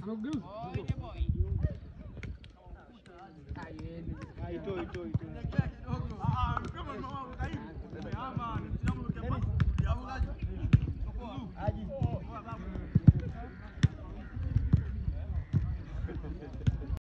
Amegeuza. Oh, ile boy. Aye. Haitoi. Kama mama kaidi.